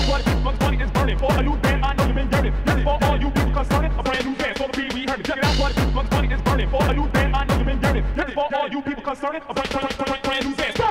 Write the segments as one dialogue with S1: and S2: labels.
S1: out what Bugs Bunny is burning. For a new band, I know you've been yearning. This is for all you people concerning a brand new dance. So the beat we heard it. Check it out what Bugs Bunny is burning. For a new band, I know you've been yearning. This is for all you people concerning a brand new dance. Go!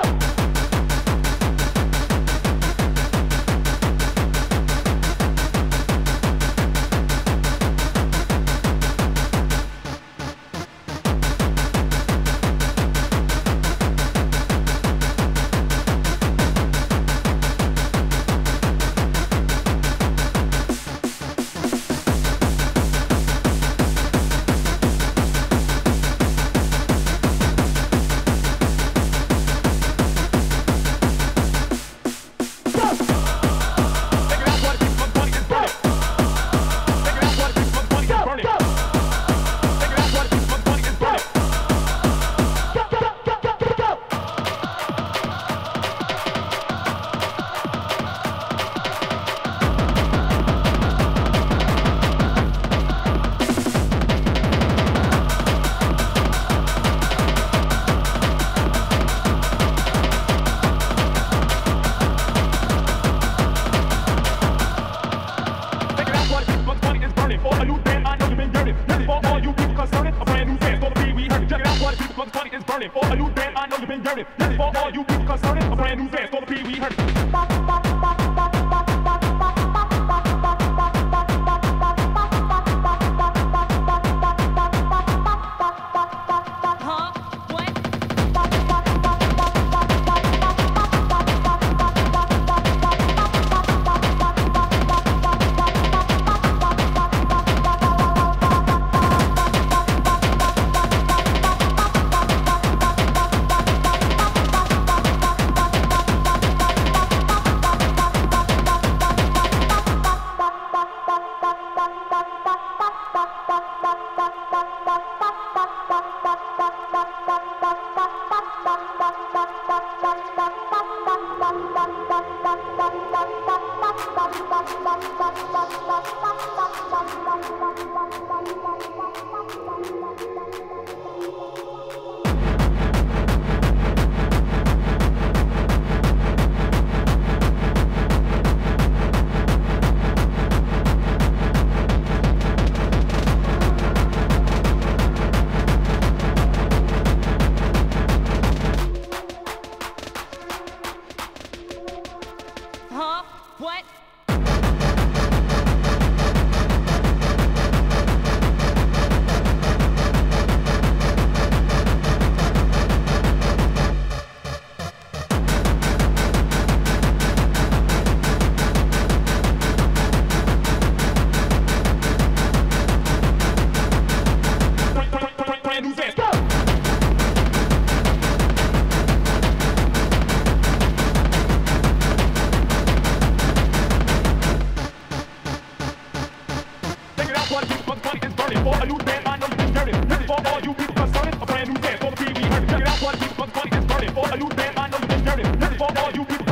S1: For a new band, I know you've been yearning. This is for all you people concerning a brand new dance. For the beat we heard it.
S2: Huh? What? For a new band, I know you've been yearning. This is for all you people concerning a brand new dance. For the beat we heard it. Check it out what Bugs Bunny is burning. For a new band, I know you've been yearning. This is for all you people